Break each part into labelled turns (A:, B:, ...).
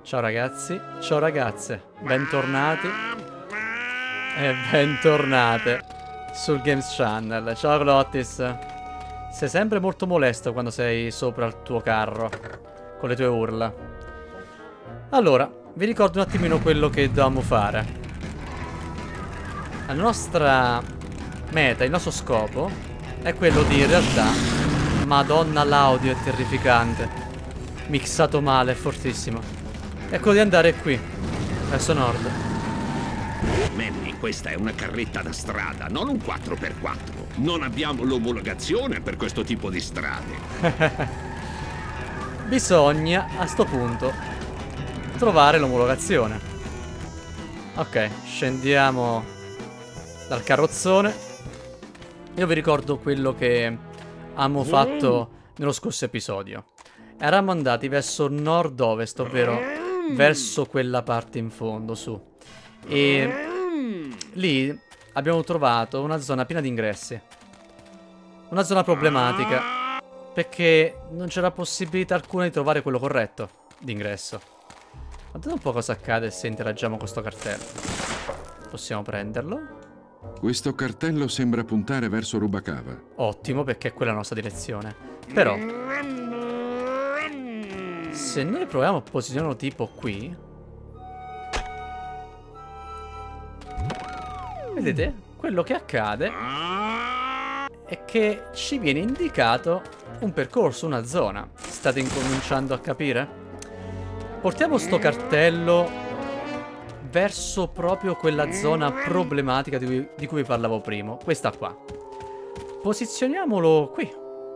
A: Ciao ragazzi, ciao ragazze, bentornati e bentornate sul Games Channel. Ciao Glottis, sei sempre molto molesto quando sei sopra il tuo carro, con le tue urla. Allora, vi ricordo un attimino quello che dovevamo fare. La nostra meta, il nostro scopo, è quello di in realtà... Madonna, l'audio è terrificante. Mixato male, è fortissimo. È quello di andare qui, verso nord.
B: Manny, questa è una carretta da strada, non un 4x4. Non abbiamo l'omologazione per questo tipo di strade.
A: Bisogna, a sto punto, trovare l'omologazione. Ok, scendiamo dal carrozzone. Io vi ricordo quello che abbiamo fatto nello scorso episodio. Eravamo andati verso nord-ovest, ovvero verso quella parte in fondo, su. E lì abbiamo trovato una zona piena di ingressi. Una zona problematica, perché non c'era possibilità alcuna di trovare quello corretto d'ingresso. Guardate un po' cosa accade se interagiamo con questo cartello. Possiamo prenderlo.
C: Questo cartello sembra puntare verso Rubacava.
A: Ottimo, perché è quella la nostra direzione. Però, se noi proviamo a posizionarlo tipo qui, vedete? Quello che accade è che ci viene indicato un percorso, una zona. State incominciando a capire? Portiamo sto cartello verso proprio quella zona problematica di cui vi parlavo prima. Questa qua. Posizioniamolo qui.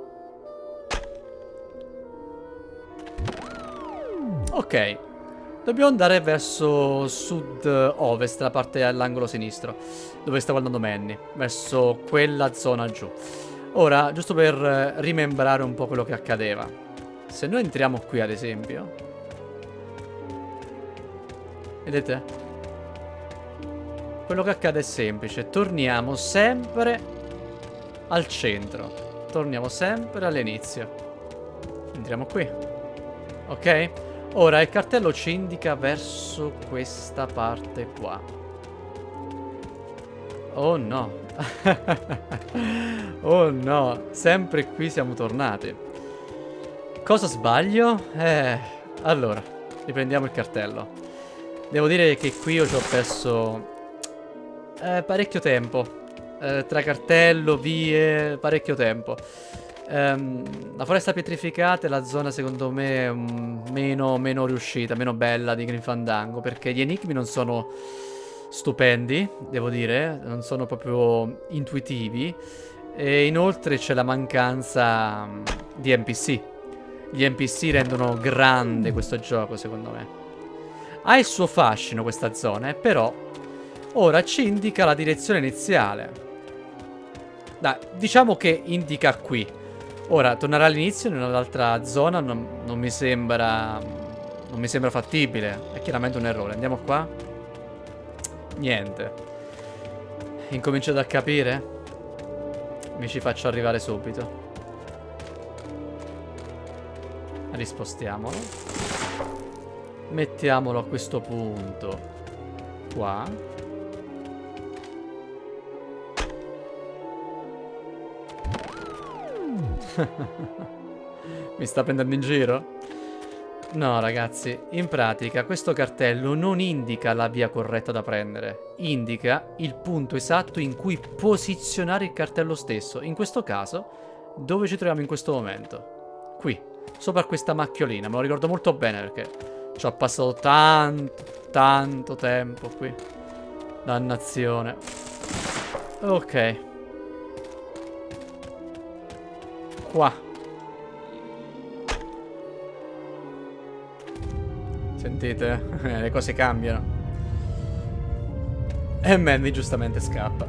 A: Ok. Dobbiamo andare verso sud-ovest, la parte all'angolo sinistro, dove stava andando Manny. Verso quella zona giù. Ora, giusto per rimembrare un po' quello che accadeva. Se noi entriamo qui, ad esempio... Vedete? Quello che accade è semplice. Torniamo sempre al centro. Torniamo sempre all'inizio. Entriamo qui. Ok? Ora il cartello ci indica verso questa parte qua. Oh no. Oh no. Sempre qui siamo tornati. Cosa sbaglio? Allora, riprendiamo il cartello. Devo dire che qui io ci ho perso parecchio tempo. Tra cartello, vie, parecchio tempo. La foresta pietrificata è la zona secondo me meno riuscita, meno bella di Grim Fandango, perché gli enigmi non sono stupendi, devo dire, non sono proprio intuitivi, e inoltre c'è la mancanza di NPC. Gli NPC rendono grande questo gioco, secondo me. Ha il suo fascino questa zona, però ora ci indica la direzione iniziale. Dai, diciamo che indica qui. Ora, tornare all'inizio in un'altra zona non mi sembra... Non mi sembra fattibile. È chiaramente un errore. Andiamo qua. Niente. Incomincio a capire. Mi ci faccio arrivare subito. Rispostiamolo. Mettiamolo a questo punto qua. Mi sta prendendo in giro? No, ragazzi, in pratica questo cartello non indica la via corretta da prendere. Indica il punto esatto in cui posizionare il cartello stesso. In questo caso, dove ci troviamo in questo momento? Qui, sopra questa macchiolina. Me lo ricordo molto bene perché ci ho passato tanto tempo qui. Dannazione. Ok. Qua. Sentite? Le cose cambiano. E Manny giustamente scappa.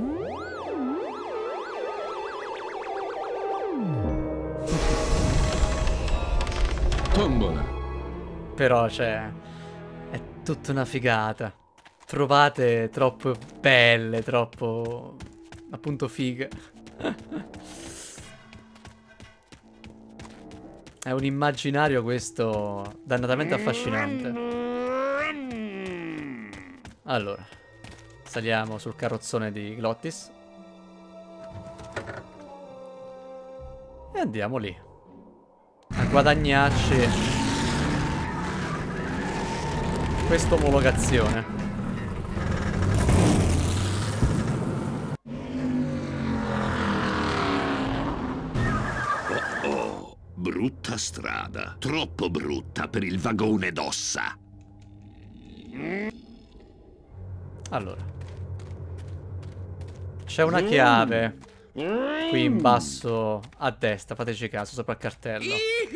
C: Tombola.
A: Però, cioè, è tutta una figata. Trovate troppo belle, troppo... appunto fighe. È un immaginario questo dannatamente affascinante. Allora, saliamo sul carrozzone di Glottis. E andiamo lì. A guadagnarci questa omologazione.
B: Brutta strada, troppo brutta per il vagone d'ossa.
A: Allora, c'è una chiave qui in basso a destra, fateci caso, sopra il cartello.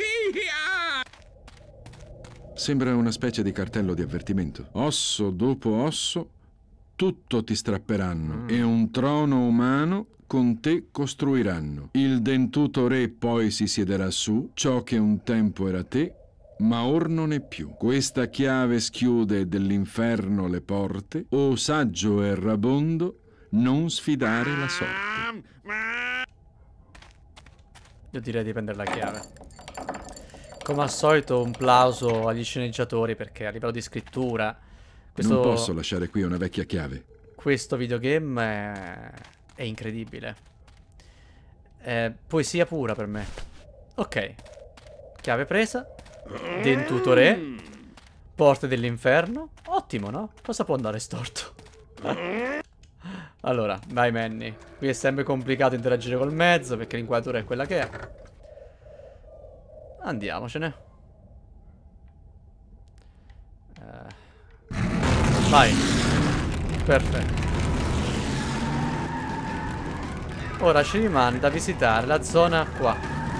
C: Sembra una specie di cartello di avvertimento. Osso dopo osso, tutto ti strapperanno e un trono umano con te costruiranno. Il dentuto re poi si siederà su, ciò che un tempo era te, ma or non è più. Questa chiave schiude dell'inferno le porte, o saggio e rabondo, non sfidare la sorte.
A: Io direi di prendere la chiave. Come al solito un plauso agli sceneggiatori perché a livello di scrittura
C: Non posso lasciare qui una vecchia chiave.
A: questo videogame è incredibile. È poesia pura per me. Ok. Chiave presa. Dentuto re. Porte dell'inferno. Ottimo, no? Cosa può andare storto? Allora, vai Manny. Qui è sempre complicato interagire col mezzo perché l'inquadratura è quella che è. Andiamocene. Vai. Perfetto. Ora ci rimane da visitare la zona qua.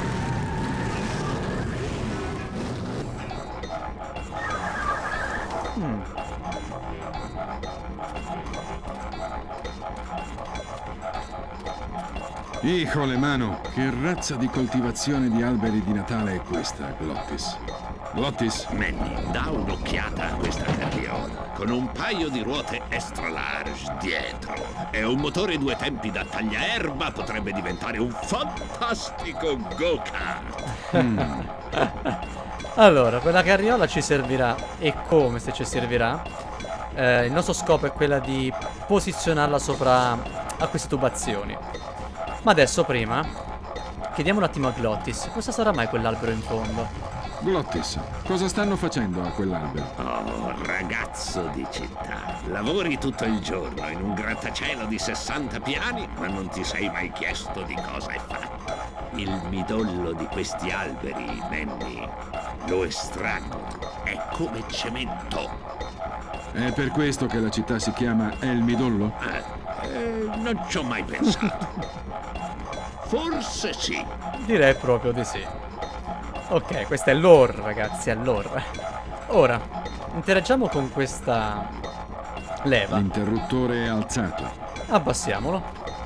C: Icole, mano, che razza di coltivazione di alberi di Natale è questa, Glottis? Glottis?
B: Manny, dà un'occhiata a questa carriola. Con un paio di ruote extra large dietro e un motore due tempi da tagliaerba potrebbe diventare un fantastico go-kart.
A: Allora, quella carriola ci servirà. E come se ci servirà? Il nostro scopo è quella di posizionarla sopra a queste tubazioni. Ma adesso prima chiediamo un attimo a Glottis. Cosa sarà mai quell'albero in fondo?
C: Glottis, cosa stanno facendo a quell'albero?
B: Oh, ragazzo di città, lavori tutto il giorno in un grattacielo di 60 piani, ma non ti sei mai chiesto di cosa è fatto. Il midollo di questi alberi, Manny, lo estraggono. È come cemento.
C: È per questo che la città si chiama El Midollo?
B: Non ci ho mai pensato. Forse sì.
A: Direi proprio di sì. Ok, questa è l'ore, ragazzi, è l'ore. Ora, interagiamo con questa leva.
C: L'interruttore è alzato.
A: Abbassiamolo.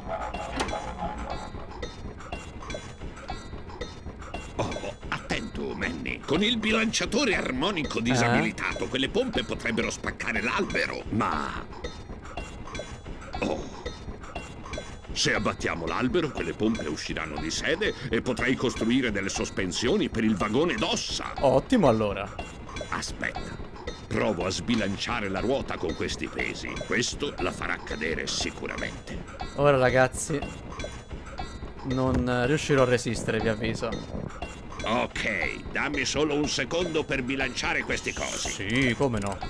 B: Oh, attento, Manny. Con il bilanciatore armonico disabilitato, quelle pompe potrebbero spaccare l'albero. Ma... oh... se abbattiamo l'albero, quelle pompe usciranno di sede e potrai costruire delle sospensioni per il vagone d'ossa.
A: Ottimo, allora.
B: Aspetta, provo a sbilanciare la ruota con questi pesi. Questo la farà cadere sicuramente.
A: Ora, ragazzi, non riuscirò a resistere, vi avviso.
B: Ok, dammi solo un secondo per bilanciare questi cosi.
A: Sì, come no.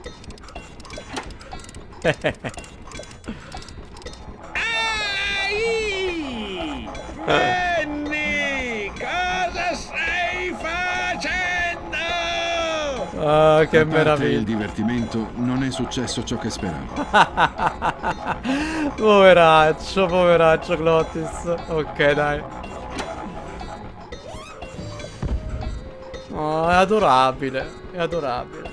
B: Manny, cosa stai facendo?
A: Ah, che
C: A parte il
A: meraviglia.
C: divertimento, non è successo ciò che speravo.
A: Poveraccio, poveraccio Glottis. Ok, dai. Oh, è adorabile. È adorabile.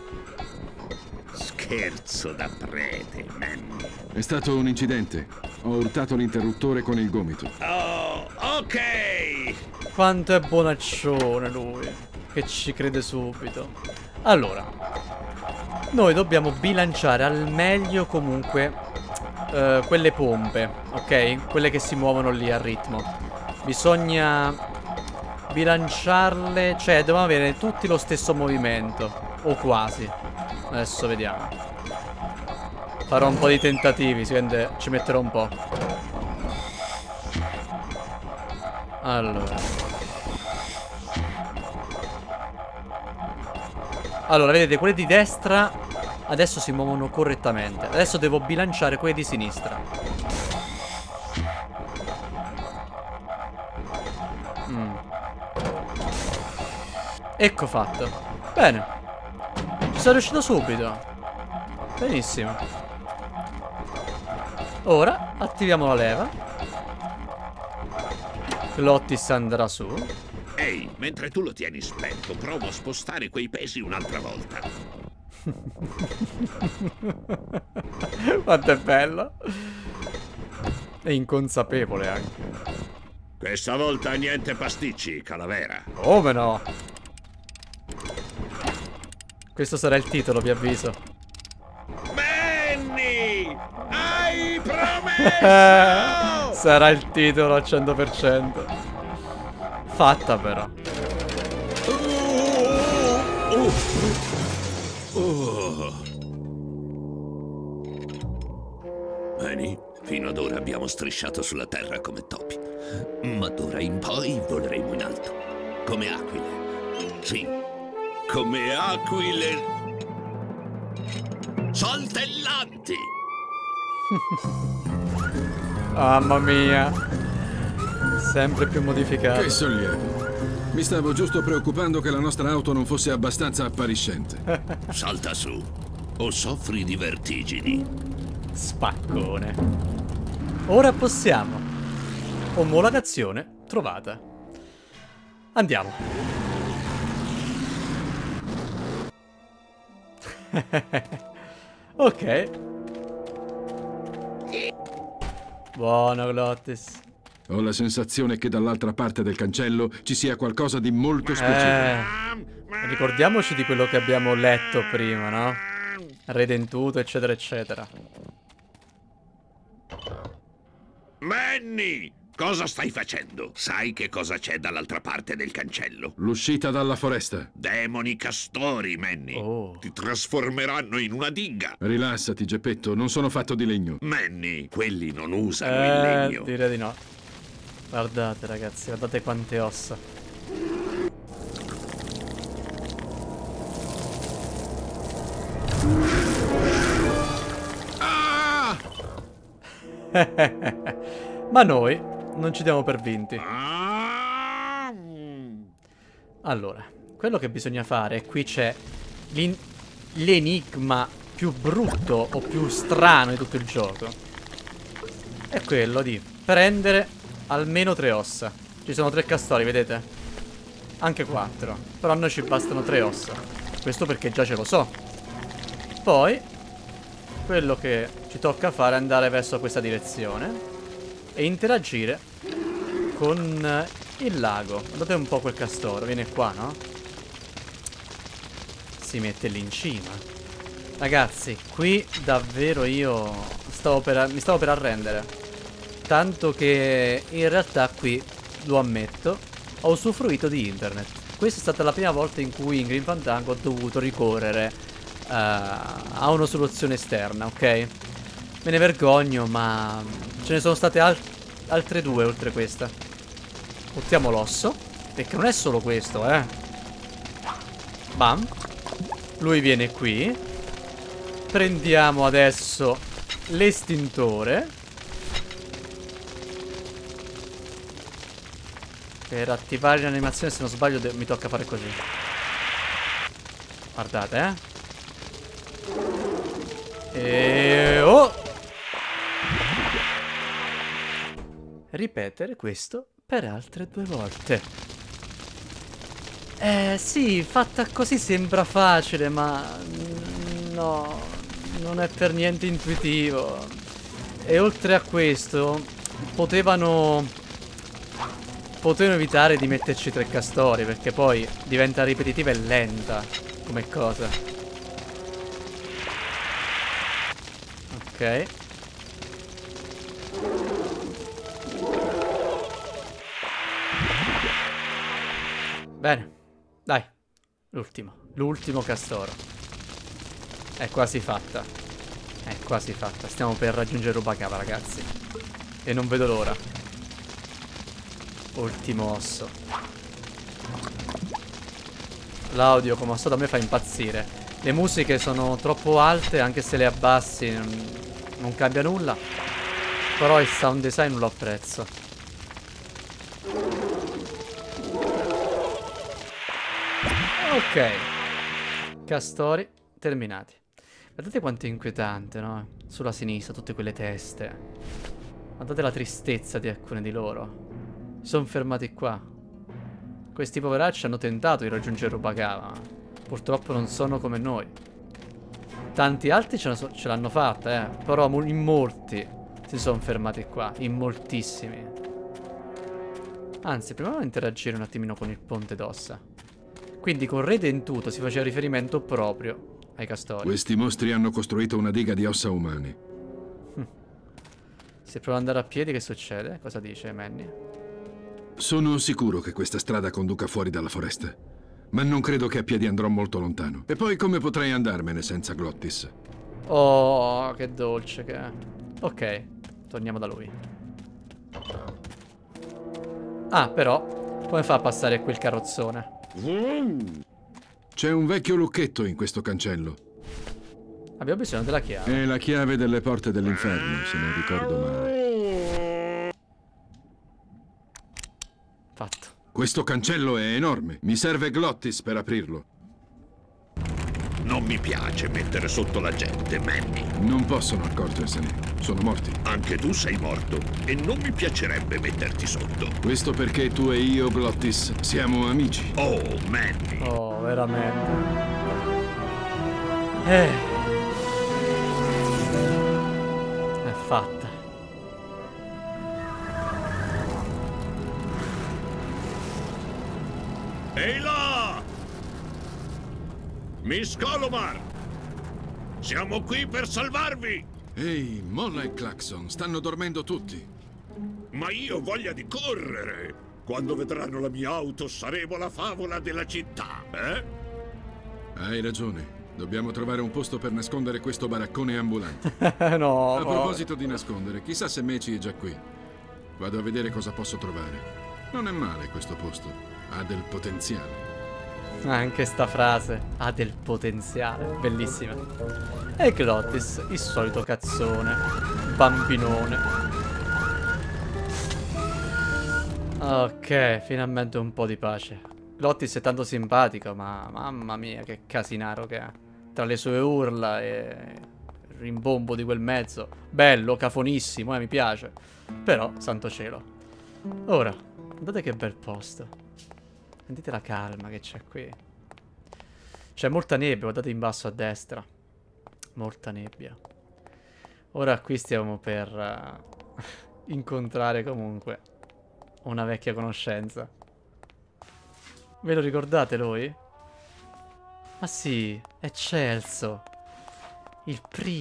B: Scherzo da prete, Manny.
C: È stato un incidente. Ho urtato l'interruttore con il gomito.
B: Oh, ok.
A: Quanto è bonaccione lui. Che ci crede subito. Allora, noi dobbiamo bilanciare al meglio comunque quelle pompe, ok? Quelle che si muovono lì a ritmo. Bisogna bilanciarle, cioè dobbiamo avere tutti lo stesso movimento, o quasi. Adesso vediamo. Farò un po' di tentativi, ci metterò un po'. Allora, vedete, quelli di destra adesso si muovono correttamente. Adesso devo bilanciare quelli di sinistra. Ecco fatto. Bene. Ci sono riuscito subito. Benissimo. Ora attiviamo la leva. Glottis andrà su.
B: Ehi, mentre tu lo tieni spento, provo a spostare quei pesi un'altra volta.
A: Quanto è bello. È inconsapevole anche.
B: Questa volta niente pasticci, Calavera.
A: Come no? Questo sarà il titolo, vi avviso.
B: Benny! Hai promesso!
A: Sarà il titolo al 100%. Fatta però.
B: Benny, fino ad ora abbiamo strisciato sulla terra come topi. Ma d'ora in poi voleremo in alto. Come aquile. Sì, come aquile saltellanti.
A: Mamma mia. Sempre più modificato.
C: Che sollievo. Mi stavo giusto preoccupando che la nostra auto non fosse abbastanza appariscente.
B: Salta su, o soffri di vertigini.
A: Spaccone. Ora possiamo. Omologazione trovata. Andiamo. Ok. Buono, Glottis.
C: Ho la sensazione che dall'altra parte del cancello ci sia qualcosa di molto specifico.
A: Ricordiamoci di quello che abbiamo letto prima, no? Redentuto, eccetera, eccetera.
B: Manny, cosa stai facendo? Sai che cosa c'è dall'altra parte del cancello?
C: L'uscita dalla foresta.
B: Demoni castori, Manny.
A: Oh.
B: Ti trasformeranno in una dinga.
C: Rilassati, Geppetto, non sono fatto di legno.
B: Manny, quelli non usano il legno.
A: Direi di no. Guardate, ragazzi, guardate quante ossa.
B: Ah!
A: Ma noi non ci diamo per vinti.
B: Ah!
A: Allora, quello che bisogna fare, qui c'è l'enigma più brutto o più strano di tutto il gioco. È quello di prendere almeno 3 ossa. Ci sono 3 castori, vedete? Anche 4. Però a noi ci bastano 3 ossa. Questo perché già ce lo so. Poi quello che ci tocca fare è andare verso questa direzione e interagire con il lago. Guardate un po' quel castoro. Viene qua, no? Si mette lì in cima. Ragazzi, qui davvero io mi stavo per arrendere. Tanto che in realtà qui, lo ammetto, ho usufruito di internet. Questa è stata la prima volta in cui in Grim Fandango ho dovuto ricorrere a una soluzione esterna, ok? Me ne vergogno, ma ce ne sono state altre 2 oltre questa. Buttiamo l'osso, perché non è solo questo, Bam. Lui viene qui. Prendiamo adesso l'estintore. Per attivare l'animazione, se non sbaglio, mi tocca fare così. Guardate, E... oh! Ripetere questo per altre 2 volte. Sì, fatta così sembra facile, ma... no, non è per niente intuitivo. E oltre a questo, potevano evitare di metterci 3 castori, perché poi diventa ripetitiva e lenta come cosa. Ok. Bene. Dai. L'ultimo. L'ultimo castoro. È quasi fatta. È quasi fatta. Stiamo per raggiungere Rubacava, ragazzi. E non vedo l'ora. Ultimo osso. L'audio, come al solito, a me fa impazzire. Le musiche sono troppo alte, anche se le abbassi non cambia nulla. Però il sound design lo apprezzo. Ok. Castori terminati. Guardate quanto è inquietante, no? Sulla sinistra, tutte quelle teste. Guardate la tristezza di alcune di loro. Si sono fermati qua. Questi poveracci hanno tentato di raggiungere Rubacava, ma purtroppo non sono come noi. Tanti altri ce l'hanno fatta, però in molti si sono fermati qua. In moltissimi. Anzi, proviamo a interagire un attimino con il ponte d'ossa. Quindi con Re Dentuto si faceva riferimento proprio ai castori.
C: Questi mostri hanno costruito una diga di ossa umane.
A: Se provo ad andare a piedi, che succede? Cosa dice Manny?
C: Sono sicuro che questa strada conduca fuori dalla foresta. Ma non credo che a piedi andrò molto lontano. E poi come potrei andarmene senza Glottis?
A: Oh, che dolce che è. Ok, torniamo da lui. Ah, però, come fa a passare quel carrozzone?
C: C'è un vecchio lucchetto in questo cancello.
A: Abbiamo bisogno della chiave.
C: È la chiave delle porte dell'inferno, se non ricordo male.
A: Fatto.
C: Questo cancello è enorme. Mi serve Glottis per aprirlo.
B: Non mi piace mettere sotto la gente, Manny.
C: Non possono accorgersene. Sono morti.
B: Anche tu sei morto e non mi piacerebbe metterti sotto.
C: Questo perché tu e io, Glottis, siamo amici.
B: Oh, Manny.
A: Oh, veramente. È fatta.
B: Ehi là! Miss Colomar! Siamo qui per salvarvi!
C: Ehi, molla il clacson, stanno dormendo tutti.
B: Ma io ho voglia di correre! Quando vedranno la mia auto saremo la favola della città, eh?
C: Hai ragione. Dobbiamo trovare un posto per nascondere questo baraccone ambulante.
A: No.
C: A proposito di nascondere, chissà se Meci è già qui. Vado a vedere cosa posso trovare. Non è male questo posto. Ha del potenziale.
A: Anche sta frase ha del potenziale. Bellissima. E Glottis, il solito cazzone. Bambinone. Ok, finalmente un po' di pace. Glottis è tanto simpatico, ma mamma mia che casinaro che ha. Tra le sue urla e il rimbombo di quel mezzo. Bello, cafonissimo, mi piace. Però, santo cielo. Ora, guardate che bel posto. Sentite la calma che c'è qui. C'è molta nebbia, guardate in basso a destra. Molta nebbia. Ora qui stiamo per incontrare comunque una vecchia conoscenza. Ve lo ricordate lui? Ma sì, è Celso. Il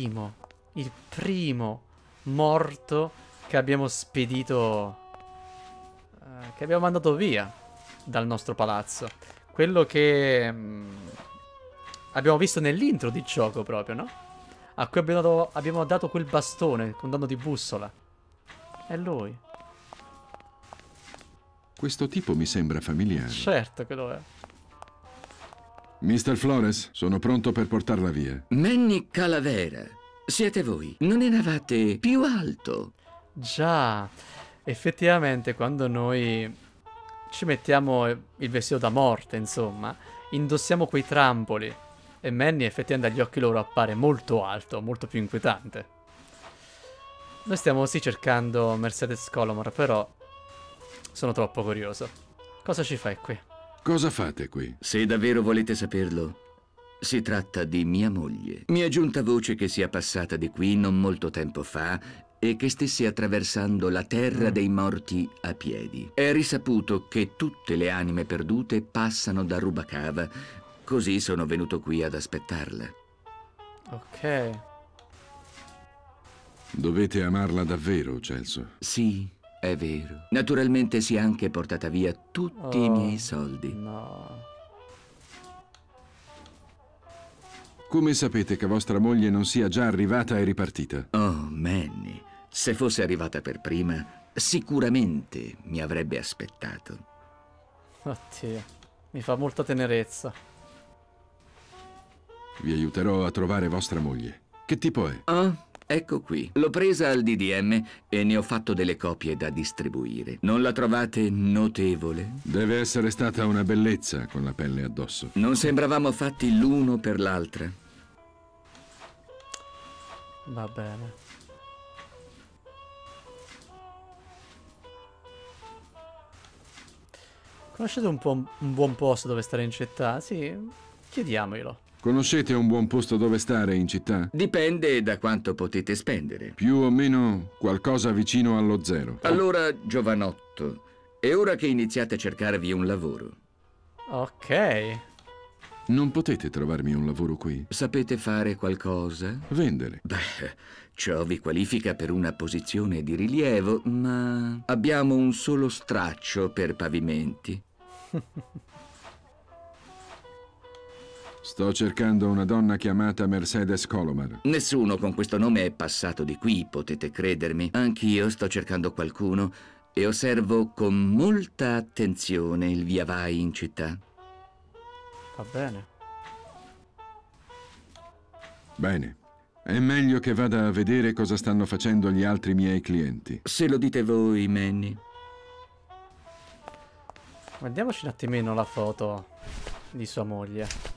A: primo morto che abbiamo spedito, che abbiamo mandato via dal nostro palazzo. Quello che abbiamo visto nell'intro di gioco proprio, no? A cui abbiamo dato quel bastone con danno di bussola. È lui.
C: Questo tipo mi sembra familiare.
A: Certo che lo è.
C: Mr. Flores, sono pronto per portarla via.
D: Manny Calavera, siete voi. Non eravate più alto.
A: Già, effettivamente quando noi ci mettiamo il vestito da morte, insomma, indossiamo quei trampoli e Manny effettivamente dagli occhi loro appare molto alto, molto più inquietante. Noi stiamo sì cercando Mercedes Colomar, però sono troppo curioso. Cosa ci fai qui?
C: Cosa fate qui?
D: Se davvero volete saperlo, si tratta di mia moglie. Mi è giunta voce che sia passata di qui non molto tempo fa e che stesse attraversando la terra dei morti a piedi. È risaputo che tutte le anime perdute passano da Rubacava, così sono venuto qui ad aspettarla.
A: Ok.
C: Dovete amarla davvero, Celso.
D: Sì, È vero. Naturalmente si è anche portata via tutti i miei soldi.
A: No.
C: Come sapete che vostra moglie non sia già arrivata e ripartita?
D: Oh, Manny, se fosse arrivata per prima, sicuramente mi avrebbe aspettato.
A: Oddio, mi fa molta tenerezza.
C: Vi aiuterò a trovare vostra moglie. Che tipo è?
D: Oh, ecco qui. L'ho presa al DDM e ne ho fatto delle copie da distribuire. Non la trovate notevole?
C: Deve essere stata una bellezza con la pelle addosso.
D: Non sembravamo fatti l'uno per l'altra.
A: Va bene. Conoscete un po' un buon posto dove stare in città? Sì, chiediamoglielo.
C: Conoscete un buon posto dove stare in città?
D: Dipende da quanto potete spendere.
C: Più o meno qualcosa vicino allo zero.
D: Allora, giovanotto, è ora che iniziate a cercarvi un lavoro.
A: Ok.
C: Non potete trovarmi un lavoro qui?
D: Sapete fare qualcosa?
C: Vendere.
D: Beh, ciò vi qualifica per una posizione di rilievo, ma abbiamo un solo straccio per pavimenti.
C: Sto cercando una donna chiamata Mercedes Colomar.
D: Nessuno con questo nome è passato di qui, potete credermi. Anch'io sto cercando qualcuno e osservo con molta attenzione il via vai in città.
A: Va bene.
C: Bene. È meglio che vada a vedere cosa stanno facendo gli altri miei clienti.
D: Se lo dite voi, Manny.
A: Guardiamoci un attimino la foto di sua moglie.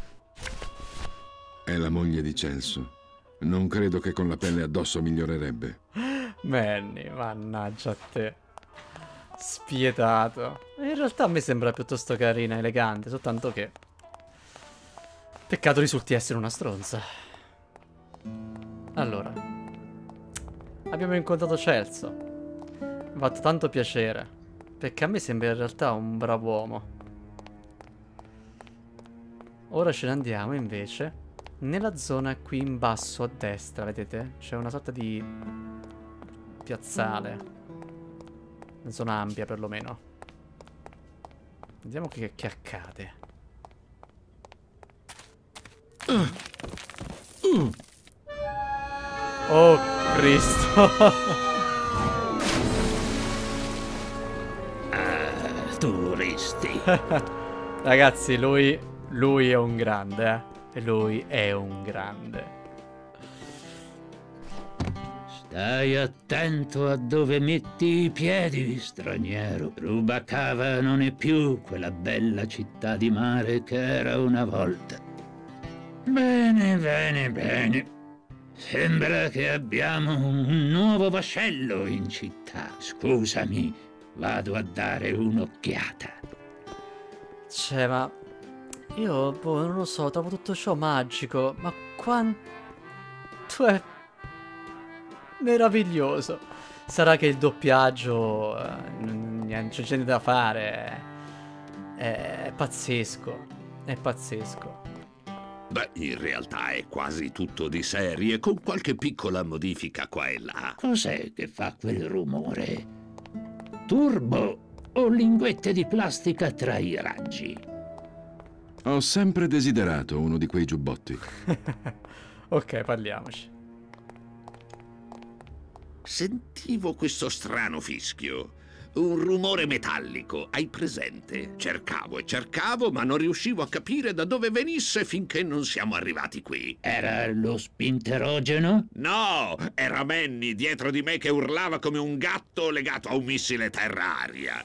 C: È la moglie di Celso. Non credo che con la pelle addosso migliorerebbe.
A: Manny, mannaggia a te. Spietato. In realtà a me sembra piuttosto carina, elegante, soltanto che... Peccato risulti essere una stronza. Allora. Abbiamo incontrato Celso. Mi ha fatto tanto piacere. Perché a me sembra in realtà un bravo uomo. Ora ce ne andiamo invece nella zona qui in basso a destra, vedete? C'è una sorta di piazzale. Una zona ampia perlomeno. Vediamo che accade. Oh Cristo.
B: Turisti.
A: Ragazzi, lui è un grande, eh. E lui è un grande.
E: Stai attento a dove metti i piedi, straniero. Rubacava non è più quella bella città di mare che era una volta. Bene, bene, bene. Sembra che abbiamo un nuovo vascello in città. Scusami, vado a dare un'occhiata.
A: Cioè, ma... Io, boh, non lo so, trovo tutto ciò magico, ma quanto è meraviglioso. Sarà che il doppiaggio, non c'è niente da fare, è pazzesco, è pazzesco.
B: Beh, in realtà è quasi tutto di serie, con qualche piccola modifica qua e là.
E: Cos'è che fa quel rumore? Turbo o linguette di plastica tra i raggi?
C: Ho sempre desiderato uno di quei giubbotti.
A: Ok, parliamoci.
B: Sentivo questo strano fischio. Un rumore metallico, hai presente? Cercavo e cercavo, ma non riuscivo a capire da dove venisse finché non siamo arrivati qui.
E: Era lo spinterogeno?
B: No, era Manny dietro di me che urlava come un gatto legato a un missile terra-aria.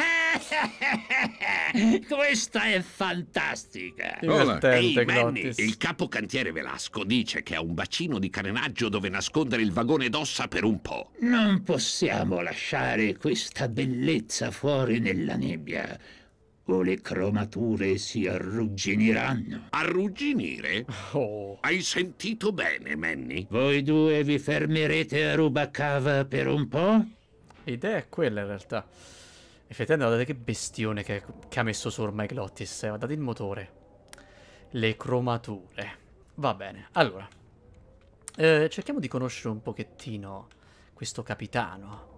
E: Questa è fantastica!
A: Divertente,
B: Ehi, Manny,
A: Glottis.
B: il capocantiere Velasco dice che ha un bacino di carenaggio dove nascondere il vagone d'ossa per un po'.
E: Non possiamo lasciare questa bellezza fuori nella nebbia, o le cromature si arrugginiranno.
B: Arrugginire?
A: Oh,
B: Hai sentito bene, Manny?
E: Voi due vi fermerete a Rubacava per un po'?
A: l'idea è quella in realtà. Effettivamente guardate che bestione che ha messo su ormai Glottis. Guardate il motore. Le cromature. Va bene, allora. Cerchiamo di conoscere un pochettino questo capitano.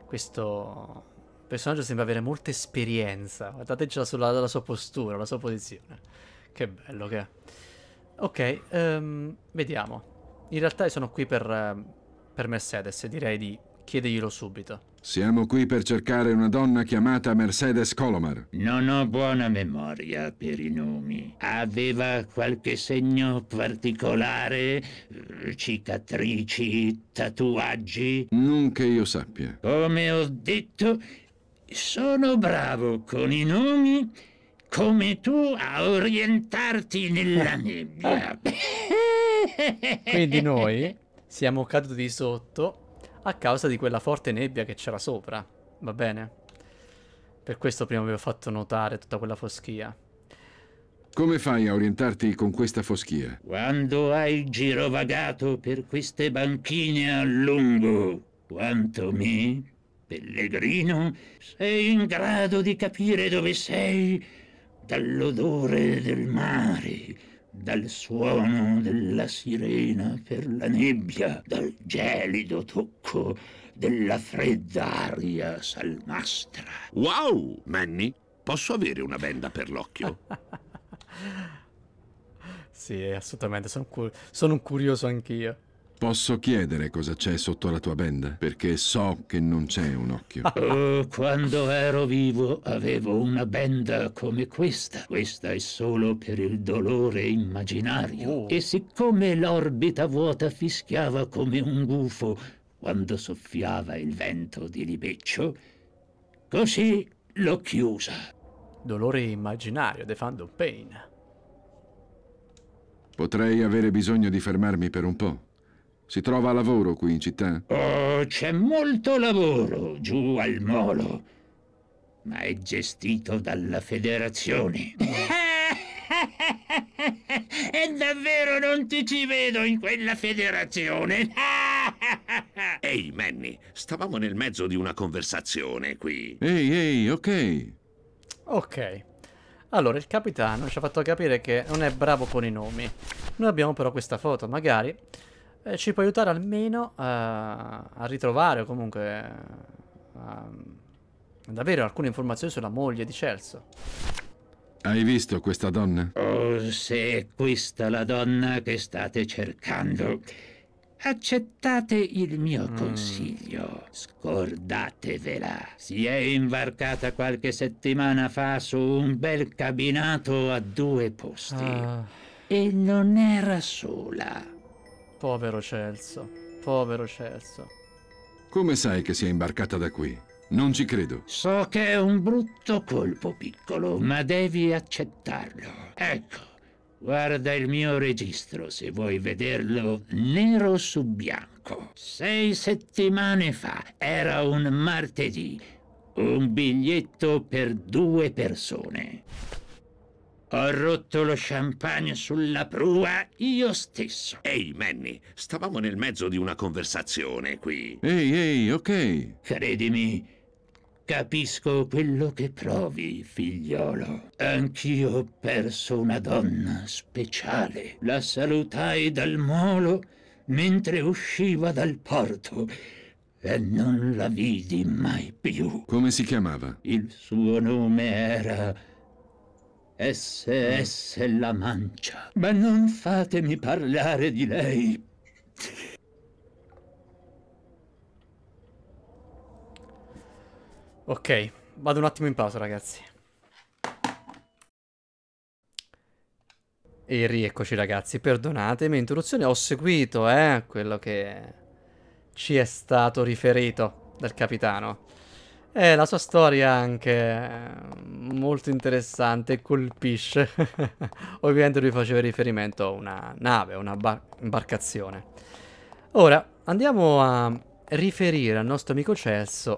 A: questo personaggio sembra avere molta esperienza. Guardate già la sua postura, la sua posizione. Che bello che è. Ok, vediamo. In realtà sono qui per Mercedes e direi di chiederglielo subito.
C: Siamo qui per cercare una donna chiamata Mercedes Colomar.
E: Non ho buona memoria per i nomi. Aveva qualche segno particolare? Cicatrici, tatuaggi?
C: Non che io sappia.
E: Come ho detto, sono bravo con i nomi come tu a orientarti nella nebbia.
A: Quindi noi siamo caduti sotto a causa di quella forte nebbia che c'era sopra, va bene? Per questo prima vi ho fatto notare tutta quella foschia.
C: Come fai a orientarti con questa foschia?
E: Quando hai girovagato per queste banchine a lungo, quanto me, pellegrino, sei in grado di capire dove sei dall'odore del mare, dal suono della sirena per la nebbia, dal gelido tocco della fredda aria salmastra.
B: Wow, Manny, posso avere una benda per l'occhio?
A: Sì, assolutamente, sono un curioso anch'io.
C: Posso chiedere cosa c'è sotto la tua benda? Perché so che non c'è un occhio.
E: Oh, quando ero vivo avevo una benda come questa. Questa è solo per il dolore immaginario.
A: Oh.
E: E siccome l'orbita vuota fischiava come un gufo quando soffiava il vento di libeccio, così l'ho chiusa.
A: Dolore immaginario, The Phantom Pain.
C: Potrei avere bisogno di fermarmi per un po'. Si trova lavoro qui in città?
E: Oh, c'è molto lavoro giù al molo, ma è gestito dalla federazione. E davvero non ti ci vedo in quella federazione?
B: Ehi, Manny, stavamo nel mezzo di una conversazione qui.
C: Ehi, ok.
A: Ok. Allora, il capitano ci ha fatto capire che non è bravo con i nomi. Noi abbiamo però questa foto, magari ci può aiutare almeno a ritrovare o comunque ad avere alcune informazioni sulla moglie di Celso.
C: Hai visto questa donna?
E: Oh, se è questa la donna che state cercando, accettate il mio consiglio. Scordatevela. Si è imbarcata qualche settimana fa su un bel cabinato a 2 posti. E non era sola.
A: Povero Celso. Povero Celso.
C: Come sai che si è imbarcata da qui? Non ci credo.
E: So che è un brutto colpo, piccolo, ma devi accettarlo. Ecco, guarda il mio registro se vuoi vederlo nero su bianco. 6 settimane fa, era un martedì, un biglietto per 2 persone. Ho rotto lo champagne sulla prua io stesso.
B: Ehi, Manny, stavamo nel mezzo di una conversazione qui.
C: Ehi, ok.
E: Credimi, capisco quello che provi, figliolo. Anch'io ho perso una donna speciale. La salutai dal molo mentre usciva dal porto e non la vidi mai più.
C: Come si chiamava?
E: Il suo nome era SS La Mancia. Ma non fatemi parlare di lei.
A: Ok, vado un attimo in pausa, ragazzi. E rieccoci, ragazzi. Perdonatemi, interruzione. Ho seguito, quello che ci è stato riferito dal capitano. La sua storia anche molto interessante e colpisce. Ovviamente lui faceva riferimento a una nave, una imbarcazione. Ora, andiamo a riferire al nostro amico Celso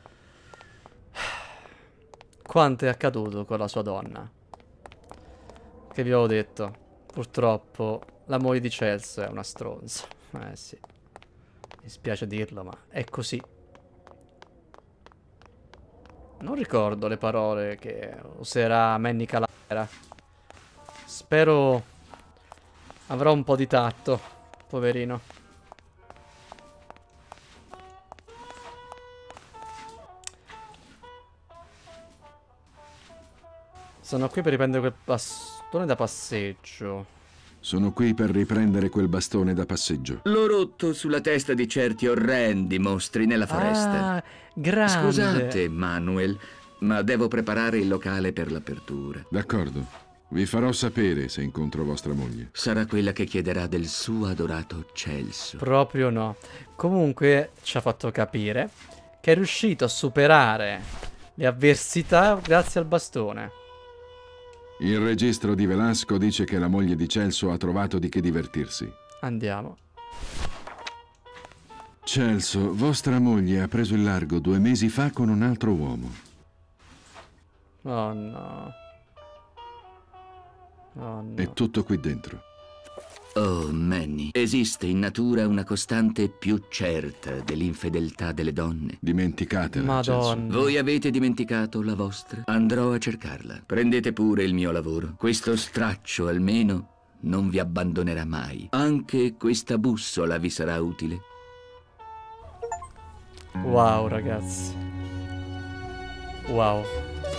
A: quanto è accaduto con la sua donna. Che vi avevo detto, purtroppo la moglie di Celso è una stronza. Sì, mi spiace dirlo, ma è così. Non ricordo le parole che userà Manny Calavera. Spero avrà un po' di tatto, poverino. Sono qui per riprendere quel bastone da passeggio.
C: Sono qui per riprendere quel bastone da passeggio.
D: L'ho rotto sulla testa di certi orrendi mostri nella foresta.
A: Ah, grande.
D: Scusate, Manuel, ma devo preparare il locale per l'apertura.
C: D'accordo. Vi farò sapere se incontro vostra moglie.
D: Sarà quella che chiederà del suo adorato Celso.
A: Proprio no. Comunque ci ha fatto capire che è riuscito a superare le avversità grazie al bastone.
C: Il registro di Velasco dice che la moglie di Celso ha trovato di che divertirsi.
A: Andiamo.
C: Celso, vostra moglie ha preso il largo 2 mesi fa con un altro uomo.
A: Oh no. Oh no.
C: È tutto qui dentro.
D: Oh, Manny, esiste in natura una costante più certa dell'infedeltà delle donne.
C: Dimenticatela, Celso.
A: Madonna.
D: Voi avete dimenticato la vostra? Andrò a cercarla. Prendete pure il mio lavoro. Questo straccio, almeno, non vi abbandonerà mai. Anche questa bussola vi sarà utile.
A: Wow, ragazzi. Wow.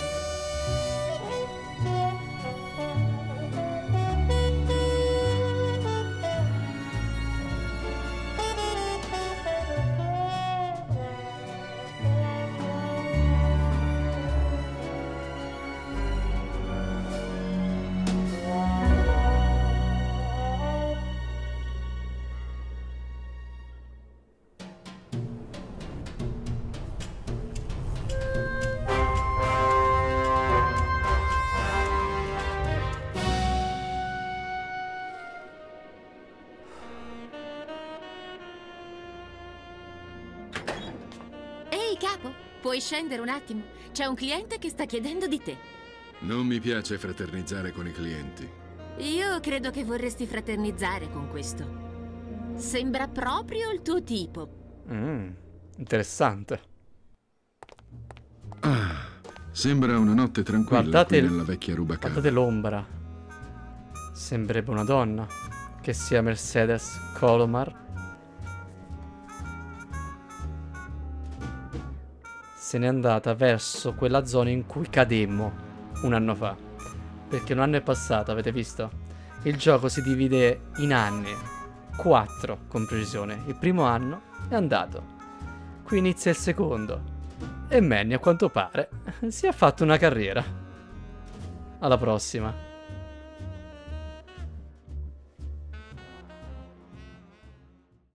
F: Ehi, capo, puoi scendere un attimo? C'è un cliente che sta chiedendo di te.
C: Non mi piace fraternizzare con i clienti.
F: Io credo che vorresti fraternizzare con questo. Sembra proprio il tuo tipo.
A: Interessante.
C: Sembra una notte tranquilla
A: Guardate
C: qui nella vecchia Rubacava.
A: Guardate l'ombra. Sembrerebbe una donna. Che sia Mercedes Colomar. Se n'è andata verso quella zona in cui cademmo un anno fa. Perché un anno è passato, avete visto? Il gioco si divide in anni. 4 con precisione. Il primo anno è andato. Qui inizia il secondo. E Manny, a quanto pare, si è fatto una carriera. Alla prossima.